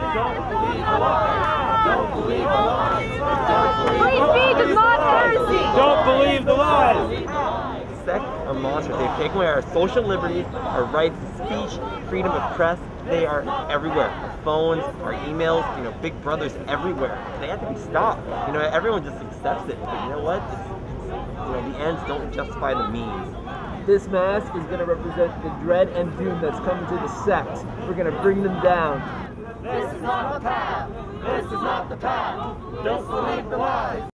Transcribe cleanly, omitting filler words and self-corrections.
Free speech is not heresy! Don't believe the lies! Sect are monsters. They've taken away our social liberties, our rights of speech, freedom of press. They are everywhere. Our phones, our emails, Big Brother's everywhere. They have to be stopped. Everyone just accepts it. But you know what? The ends don't justify the means. This mask is going to represent the dread and doom that's coming to the sect. We're going to bring them down. This is not the path. This is not the path. Don't believe the lies.